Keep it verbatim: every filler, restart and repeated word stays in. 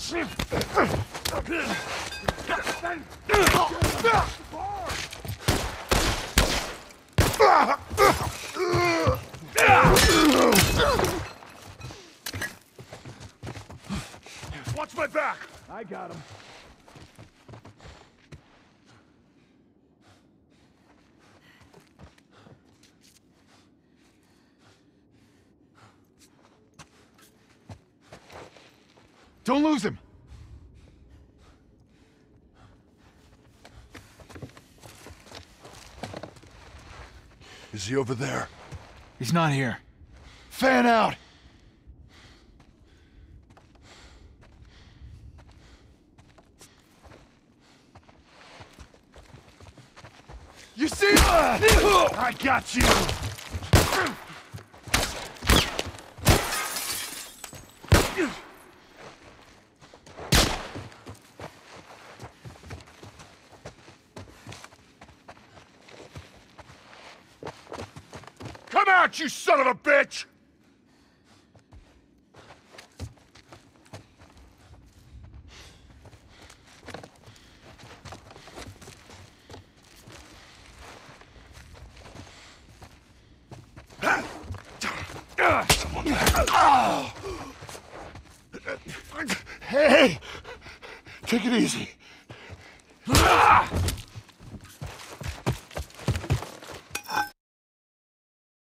Watch my back! I got him. Don't lose him! Is he over there? He's not here. Fan out! You see? I got you! Come out, you son of a bitch! Hey! Take it easy.